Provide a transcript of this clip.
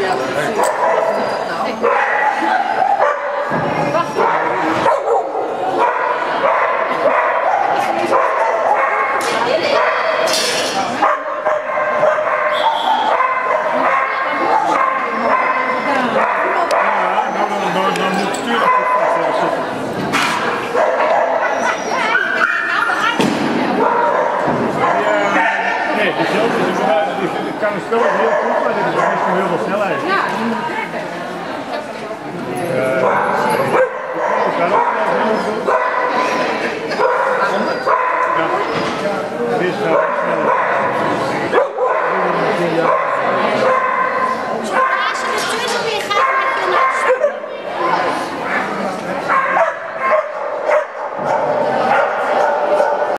Ik kan het spel heel goed, maar dit is misschien heel veel snelheid. Ja, je moet het trekken. Ik kan ook heel goed. Ja, dit is wel sneller.